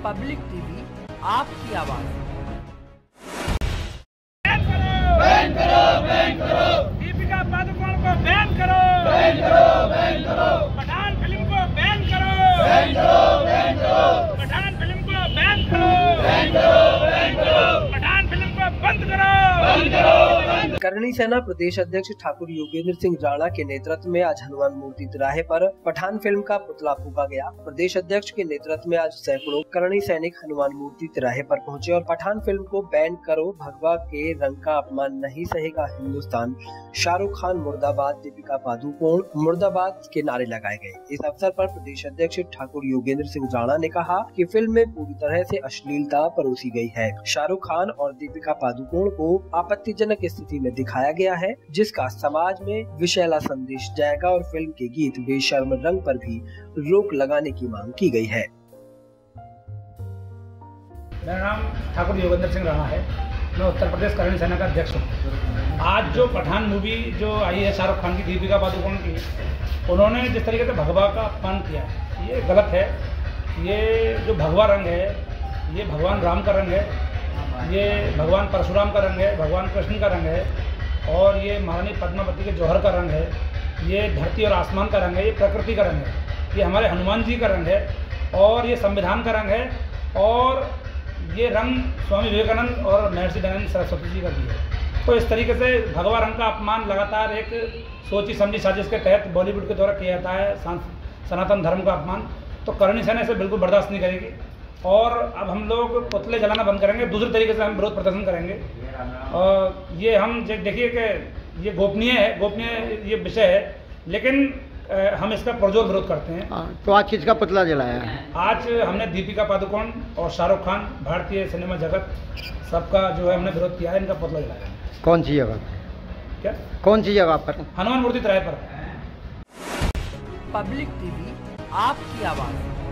Public TV आपकी आवाज़। Ban करो, बैन करो। दीपिका पादुकोण को बैन करो, बैन करो, बैन करो। पठान फिल्म को बैन करो, बैन करो, बैन करो। पठान फिल्म को बैन करो, बैन करो, बैन करो। पठान फिल्म को बंद करो, बंद करो, बंद करो। करणी सेना प्रदेश अध्यक्ष ठाकुर योगेंद्र सिंह राणा के नेतृत्व में आज हनुमान मूर्ति तिराहे पर पठान फिल्म का पुतला फूंका गया। प्रदेश अध्यक्ष के नेतृत्व में आज सैकड़ों करणी सैनिक हनुमान मूर्ति तिराहे पर पहुंचे और पठान फिल्म को बैन करो, भगवा के रंग का अपमान नहीं सहेगा हिंदुस्तान, शाहरुख खान मुर्दाबाद, दीपिका पादुकोण मुर्दाबाद के नारे लगाए गए। इस अवसर पर प्रदेश अध्यक्ष ठाकुर योगेंद्र सिंह राणा ने कहा कि फिल्म में पूरी तरह से अश्लीलता परोसी गई है। शाहरुख खान और दीपिका पादुकोण को आपत्तिजनक स्थिति में दिखाया गया है, जिसका समाज में विषैला संदेश जाएगा और फिल्म के गीत बेशर्म रंग पर भी रोक लगाने की मांग की गई है। मेरा नाम ठाकुर योगेंद्र सिंह राणा है। मैं उत्तर प्रदेश करणी सेना का अध्यक्ष हूँ। आज जो पठान मूवी जो आई है शाहरुख खान की, दीपिका पादुकोण की, उन्होंने जिस तरीके से भगवा का अपमान किया है, ये गलत है। ये जो भगवा रंग है, ये भगवान राम का रंग है, ये भगवान परशुराम का रंग है, भगवान कृष्ण का रंग है, और ये महारानी पद्मावती के जौहर का रंग है, ये धरती और आसमान का रंग है, ये प्रकृति का रंग है, ये हमारे हनुमान जी का रंग है, और ये संविधान का रंग है, और ये रंग स्वामी विवेकानंद और महर्षि दयानंद सरस्वती जी का भी है। तो इस तरीके से भगवा रंग का अपमान लगातार एक सोची समझी साजिश के तहत बॉलीवुड के द्वारा किया जाता है, सनातन धर्म का अपमान। तो करणी सेना इसे बिल्कुल बर्दाश्त नहीं करेगी और अब हम लोग पुतले जलाना बंद करेंगे। दूसरे तरीके से हम विरोध प्रदर्शन करेंगे। और ये हम देखिए कि ये गोपनीय है, गोपनीय ये विषय है, लेकिन हम इसका पुरजोर विरोध करते हैं। तो आज किसका पुतला जलाया है? आज हमने दीपिका पादुकोण और शाहरुख खान, भारतीय सिनेमा जगत सबका जो है हमने विरोध किया है, इनका पुतला जलाया है। कौन सी जगह? क्या कौन सी जगह पर? हनुमान मूर्ति तिराहे पर। पब्लिक टीवी आपकी आवाज़।